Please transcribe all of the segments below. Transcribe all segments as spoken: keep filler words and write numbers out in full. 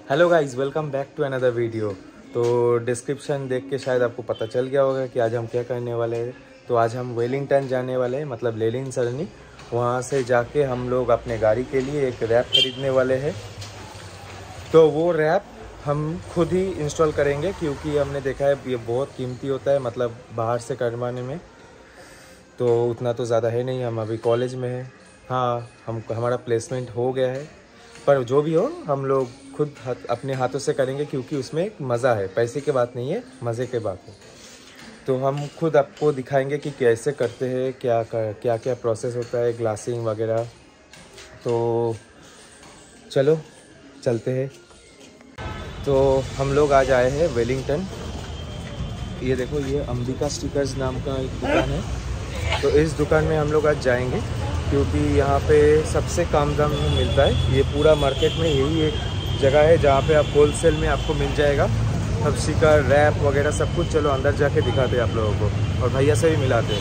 Hello guys, welcome back to another video. तो description देख के शायद आपको पता चल गया होगा कि आज हम क्या करने वाले हैं। तो आज हम वेलिंगटन जाने वाले हैं, मतलब लेलिन सरनी। वहाँ से जाके हम लोग अपने गाड़ी के लिए एक रैप खरीदने वाले हैं। तो वो रैप हम खुद ही इंस्टॉल करेंगे, क्योंकि हमने देखा है ये बहुत कीमती होता है, मतलब बाहर से करवाने में। तो उतना तो ज़्यादा है नहीं, हम अभी कॉलेज में हैं। हाँ, हम हमारा प्लेसमेंट हो गया है, पर जो भी हो हम लोग खुद हाथ, अपने हाथों से करेंगे, क्योंकि उसमें एक मज़ा है। पैसे की बात नहीं है, मज़े की बात है। तो हम खुद आपको दिखाएंगे कि कैसे करते हैं, क्या कर, क्या क्या प्रोसेस होता है, ग्लासिंग वगैरह। तो चलो चलते हैं। तो हम लोग आज आए हैं वेलिंगटन। ये देखो, ये अंबिका स्टिकर्स नाम का एक दुकान है। तो इस दुकान में हम लोग आज जाएंगे, क्योंकि यहाँ पे सबसे कम दाम में मिलता है। ये पूरा मार्केट में यही एक जगह है जहाँ पे आप होलसेल में आपको मिल जाएगा सब स्टिकर, रैप वगैरह सब कुछ। चलो अंदर जाके दिखाते हैं आप लोगों को, और भैया से भी मिलाते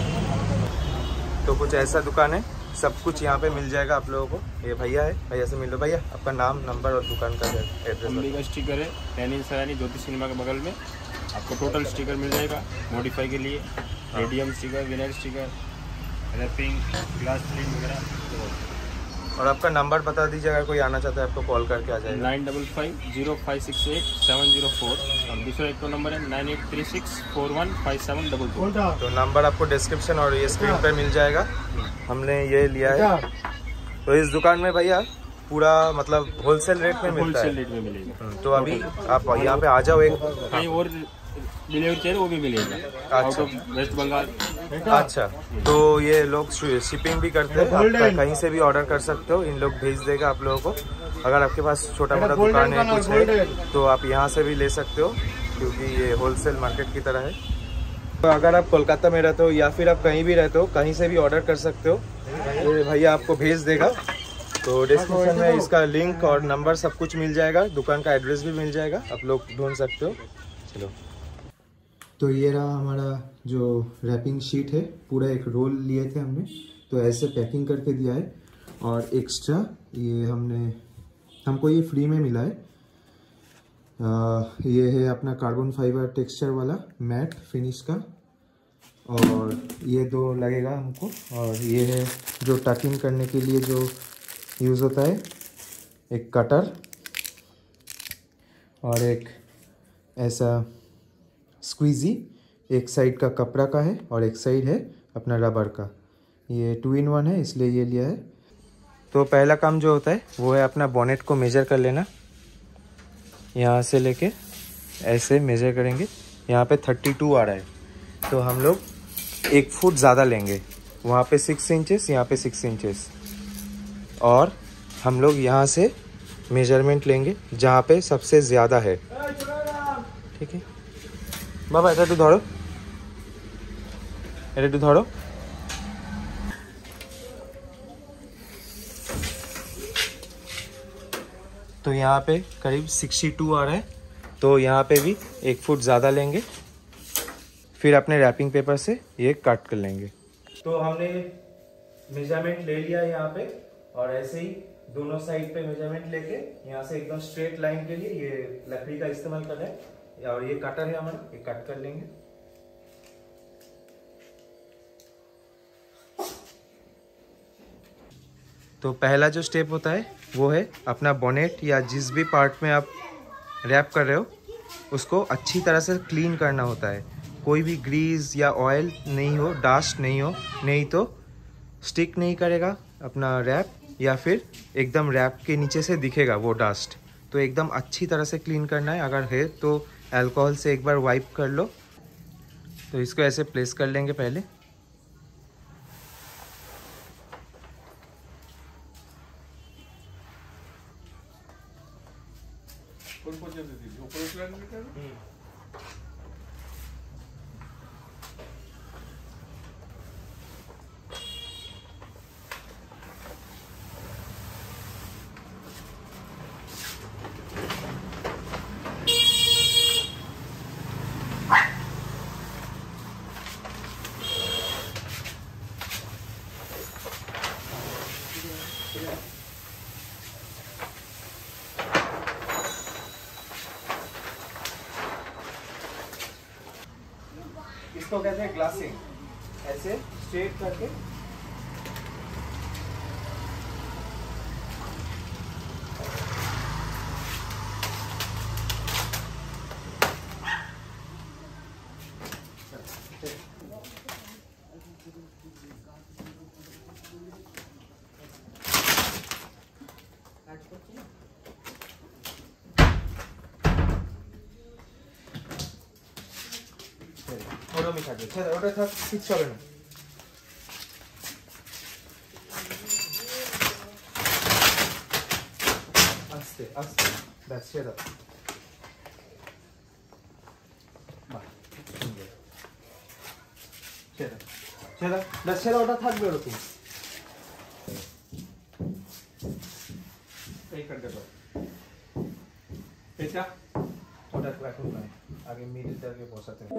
हैं। तो कुछ ऐसा दुकान है, सब कुछ यहाँ पे मिल जाएगा आप लोगों को। ये भैया है, भैया से मिलो। भैया आपका नाम, नंबर और दुकान का एड्रेस। अंबिका स्टिकर है, लेनिन सरानी ज्योति सिनेमा के बगल में। आपको टोटल स्टिकर मिल जाएगा मॉडिफाई के लिए, radium sticker, winner sticker, wrapping, glass plate वगैरह। और आपका नंबर बता दीजिए, अगर कोई आना चाहता है आपको कॉल करके आ जाएगा। Nine double five zero five six eight seven zero four. और दूसरा एक तो नंबर है nine eight three six four one five seven double two. तो नंबर आपको डिस्क्रिप्शन और ये स्क्रीन पर मिल जाएगा। हमने ये लिया है। तो इस दुकान में भैया पूरा मतलब होलसेल रेट में मिलता है। होलसेल रेट में मिलेगा। तो अभी आप यहाँ पे आ जाओ। एक कहीं और डिलीवरी चाहिए वो भी मिलेगा, आउट ऑफ वेस्ट बंगाल। अच्छा, तो ये लोग शिपिंग भी करते हैं, आप कहीं से भी ऑर्डर कर सकते हो। इन लोग भेज देगा आप लोगों को। अगर आपके पास छोटा मोटा दुकान है, कुछ है, तो आप यहाँ से भी ले सकते हो, क्योंकि ये होलसेल मार्केट की तरह है। तो अगर आप कोलकाता में रहते हो या फिर आप कहीं भी रहते हो, कहीं से भी ऑर्डर कर सकते हो। ये भैया आपको भेज देगा। तो डिस्क्रिप्शन में इसका लिंक और नंबर सब कुछ मिल जाएगा, दुकान का एड्रेस भी मिल जाएगा, आप लोग ढूंढ सकते हो। चलो, तो ये रहा हमारा जो रैपिंग शीट है, पूरा एक रोल लिए थे हमने। तो ऐसे पैकिंग करके दिया है। और एक्स्ट्रा ये हमने हमको ये फ्री में मिला है। आ, ये है अपना कार्बन फाइबर टेक्सचर वाला मैट फिनिश का, और ये दो लगेगा हमको। और ये है जो टकिंग करने के लिए जो यूज़ होता है, एक कटर, और एक ऐसा स्क्वीजी। एक साइड का कपड़ा का है और एक साइड है अपना रबर का। ये टू इन वन है, इसलिए ये लिया है। तो पहला काम जो होता है वो है अपना बोनेट को मेजर कर लेना। यहाँ से लेके ऐसे मेजर करेंगे। यहाँ पे थर्टी टू आ रहा है, तो हम लोग एक फुट ज़्यादा लेंगे। वहाँ पे सिक्स इंचेस, यहाँ पे सिक्स इंचेस। और हम लोग यहाँ से मेजरमेंट लेंगे जहाँ पे सबसे ज़्यादा है। ठीक है बाबा, এটা একটু ধরো, এটা একটু ধরো। तो यहाँ पे करीब बासठ आ रहा है, तो यहाँ पे भी एक फुट ज़्यादा लेंगे। फिर अपने रैपिंग पेपर से ये कट कर लेंगे। तो हमने मेजरमेंट ले लिया यहाँ पे, और ऐसे ही दोनों साइड पे मेजरमेंट लेके यहाँ से एकदम स्ट्रेट लाइन के लिए ये लकड़ी का इस्तेमाल कर रहे हैं। और ये कटर है हमारा, ये कट कर लेंगे। तो पहला जो स्टेप होता है वो है अपना बोनेट या जिस भी पार्ट में आप रैप कर रहे हो उसको अच्छी तरह से क्लीन करना होता है। कोई भी ग्रीस या ऑयल नहीं हो, डस्ट नहीं हो, नहीं तो स्टिक नहीं करेगा अपना रैप, या फिर एकदम रैप के नीचे से दिखेगा वो डस्ट। तो एकदम अच्छी तरह से क्लीन करना है। अगर है तो अल्कोहल से एक बार वाइप कर लो। तो इसको ऐसे प्लेस कर लेंगे पहले। इसको कहते हैं ग्लासिंग। ऐसे स्ट्रेट करके ওরমই থাকবে, ওটা থাক, কিচ্ছু হবে না। আস্তে আস্তে, ব্যাস ছেড়ে দাও। ছেড়ে দাও, ছেড়ে দাও, ব্যাস ছেড়ে, ওটা থাকবে ওরকম। এই কাটতে দাও, এটা ওটা রাখুন না, আগে মিডিলটাকে বসাতে হবে।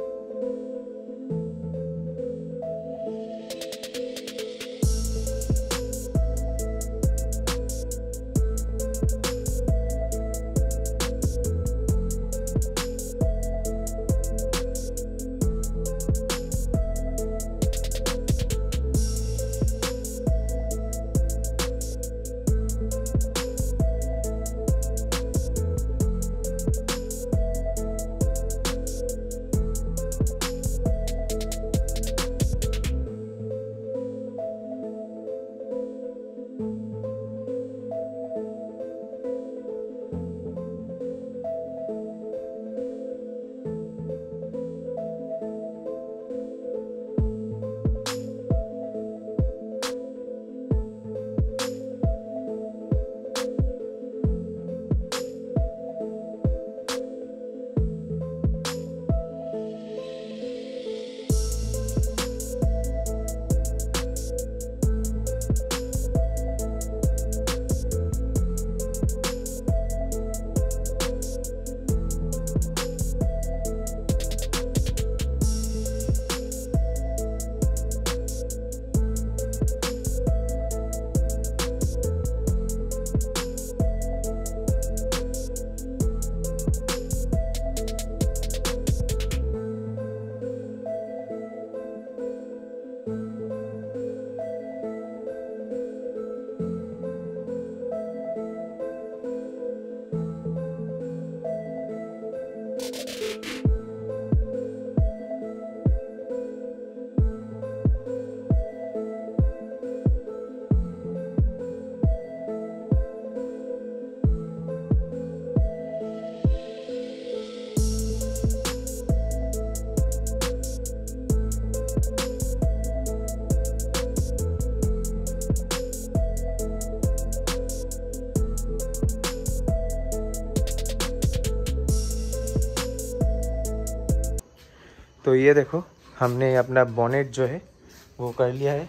तो ये देखो, हमने अपना बोनेट जो है वो कर लिया है।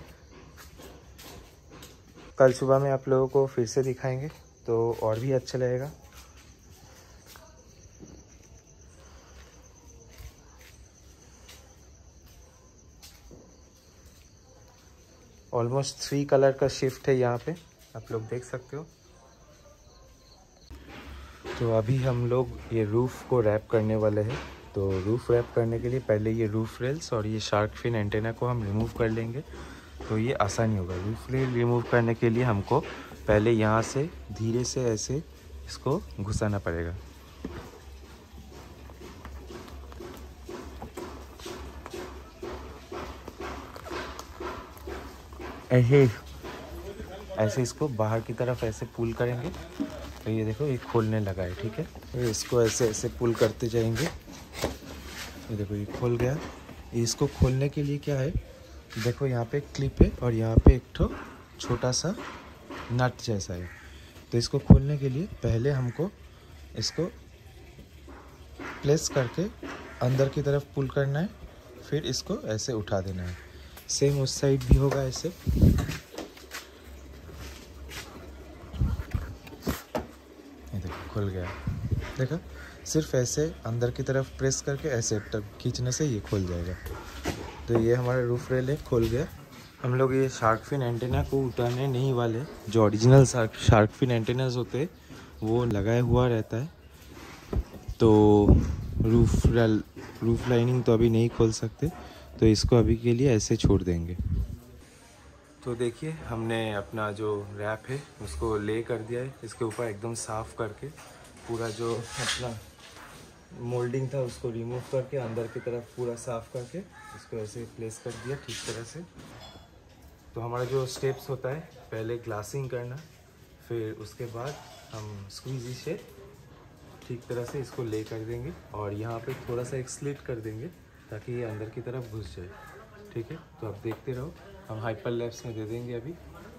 कल सुबह में आप लोगों को फिर से दिखाएंगे तो और भी अच्छा लगेगा। ऑलमोस्ट थ्री कलर का शिफ्ट है यहाँ पे, आप लोग देख सकते हो। तो अभी हम लोग ये रूफ़ को रैप करने वाले हैं। तो रूफ़ रैप करने के लिए पहले ये रूफ़ रेल्स और ये शार्क फिन एंटेना को हम रिमूव कर लेंगे, तो ये आसानी होगा। रूफ़ रेल रिमूव करने के लिए हमको पहले यहाँ से धीरे से ऐसे इसको घुसाना पड़ेगा। ऐसे ऐसे इसको बाहर की तरफ ऐसे पुल करेंगे तो ये देखो ये खोलने लगा है, ठीक है। तो इसको ऐसे ऐसे पुल करते जाएंगे। ये देखो ये खोल गया। इसको खोलने के लिए क्या है, देखो यहाँ पे क्लिप है और यहाँ पे एक ठो छोटा सा नट जैसा है। तो इसको खोलने के लिए पहले हमको इसको प्लेस करके अंदर की तरफ पुल करना है, फिर इसको ऐसे उठा देना है। सेम उस साइड भी होगा ऐसे। ये देखो खुल गया, देखा। सिर्फ ऐसे अंदर की तरफ प्रेस करके ऐसे खींचने से ये खुल जाएगा। तो ये हमारा रूफ रेल है, खुल गया। हम लोग ये शार्क फिन एंटेना को उतारने नहीं वाले। जो original shark shark fin antennas होते हैं वो लगाया हुआ रहता है। तो रूफ रूफ लाइनिंग तो अभी नहीं खोल सकते, तो इसको अभी के लिए ऐसे छोड़ देंगे। तो देखिए हमने अपना जो रैप है उसको ले कर दिया है, इसके ऊपर एकदम साफ़ करके पूरा जो अपना मोल्डिंग था उसको रिमूव करके अंदर की तरफ पूरा साफ़ करके इसको ऐसे प्लेस कर दिया ठीक तरह से। तो हमारा जो स्टेप्स होता है, पहले ग्लासिंग करना, फिर उसके बाद हम स्क्वीजी से ठीक तरह से इसको ले कर देंगे और यहाँ पे थोड़ा सा एक स्लिट कर देंगे ताकि ये अंदर की तरफ घुस जाए। ठीक है, तो आप देखते रहो, हम हाइपर लैप्स में दे देंगे अभी।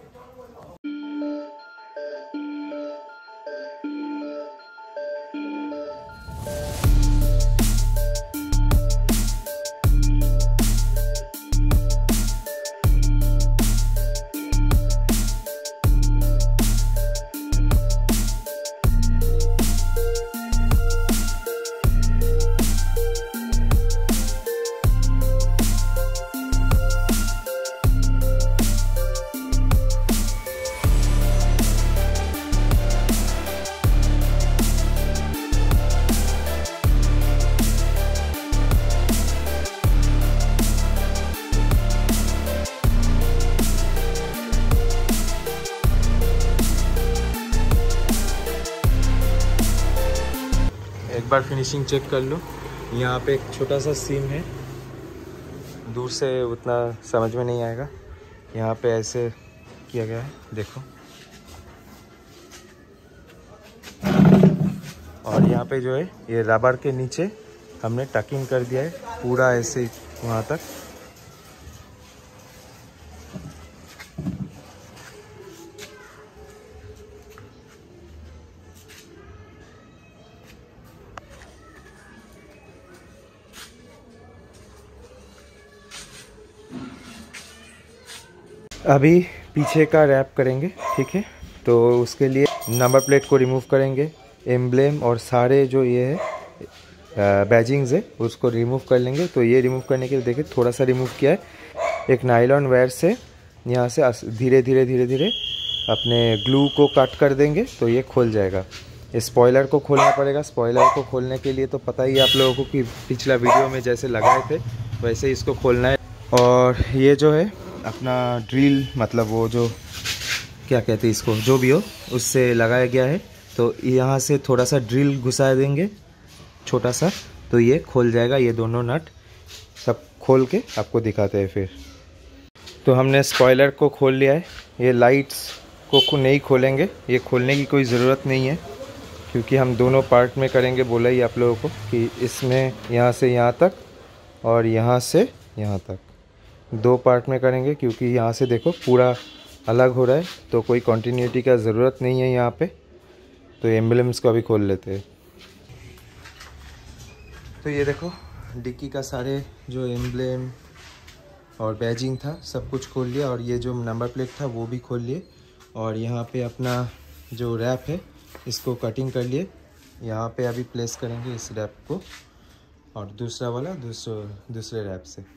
एक बार फिनिशिंग चेक कर लो। यहाँ पे एक छोटा सा सीम है, दूर से उतना समझ में नहीं आएगा, यहाँ पे ऐसे किया गया है, देखो। और यहाँ पे जो है ये रबर के नीचे हमने टकिंग कर दिया है पूरा ऐसे वहाँ तक। अभी पीछे का रैप करेंगे, ठीक है। तो उसके लिए नंबर प्लेट को रिमूव करेंगे, एम्ब्लेम और सारे जो ये है बैजिंग्स है उसको रिमूव कर लेंगे। तो ये रिमूव करने के लिए देखिए थोड़ा सा रिमूव किया है, एक नायलॉन वायर से यहाँ से धीरे धीरे धीरे धीरे अपने ग्लू को कट कर देंगे तो ये खोल जाएगा। स्पॉइलर को खोलना पड़ेगा। स्पॉइलर को खोलने के लिए तो पता ही आप लोगों को कि पिछला वीडियो में जैसे लगाए थे वैसे ही इसको खोलना है। और ये जो है अपना ड्रिल, मतलब वो जो क्या कहते हैं इसको, जो भी हो, उससे लगाया गया है। तो यहाँ से थोड़ा सा ड्रिल घुसा देंगे छोटा सा, तो ये खोल जाएगा। ये दोनों नट सब खोल के आपको दिखाते हैं फिर। तो हमने स्पॉइलर को खोल लिया है। ये लाइट्स को नहीं खोलेंगे, ये खोलने की कोई ज़रूरत नहीं है क्योंकि हम दोनों पार्ट में करेंगे। बोला ही आप लोगों को कि इसमें यहाँ से यहाँ तक और यहाँ से यहाँ तक दो पार्ट में करेंगे क्योंकि यहाँ से देखो पूरा अलग हो रहा है, तो कोई कंटिन्यूटी का ज़रूरत नहीं है यहाँ पे। तो एम्ब्लेम्स को अभी खोल लेते हैं। तो ये देखो डिक्की का सारे जो एम्ब्लेम और बैजिंग था सब कुछ खोल लिया, और ये जो नंबर प्लेट था वो भी खोल लिए। और यहाँ पे अपना जो रैप है इसको कटिंग कर लिए। यहाँ पे अभी प्लेस करेंगे इस रैप को, और दूसरा वाला दूसरे दूसरे रैप से।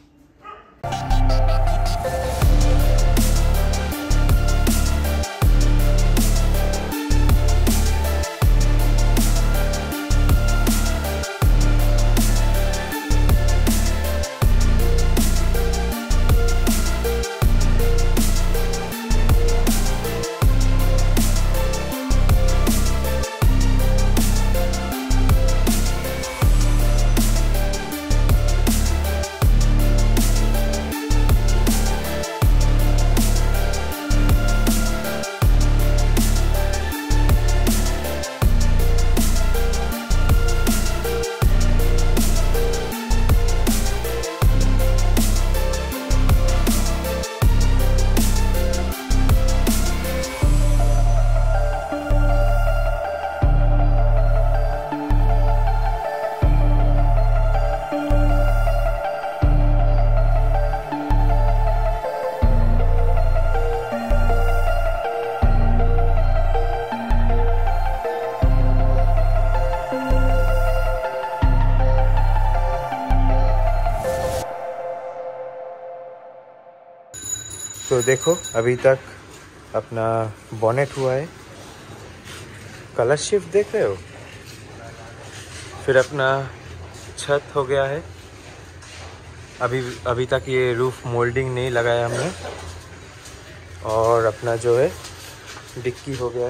तो देखो अभी तक अपना बॉनेट हुआ है, कलर शिफ्ट देख रहे हो, फिर अपना छत हो गया है। अभी अभी तक ये रूफ मोल्डिंग नहीं लगाया हमने। और अपना जो है डिक्की हो गया है,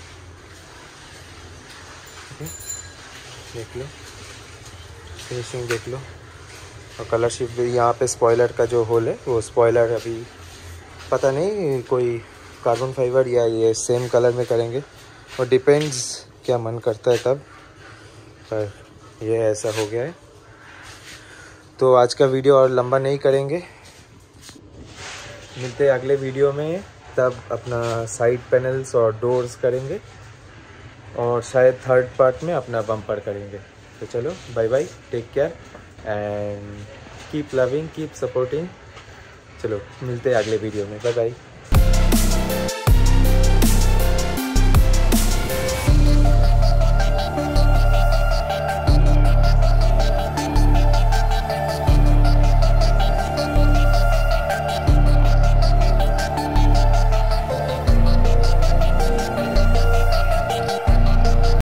देख लो, फिनिशिंग देख लो। और कलर शिफ्ट भी यहाँ पे स्पॉइलर का जो होल है वो स्पॉइलर अभी पता नहीं कोई कार्बन फाइबर या ये सेम कलर में करेंगे, और डिपेंड्स क्या मन करता है तब, पर ये ऐसा हो गया है। तो आज का वीडियो और लंबा नहीं करेंगे, मिलते हैं अगले वीडियो में। तब अपना साइड पैनल्स और डोर्स करेंगे और शायद थर्ड पार्ट में अपना बम्पर करेंगे। तो चलो bye bye, take care and keep loving, keep supporting. चलो मिलते हैं अगले वीडियो में, बाय बाय।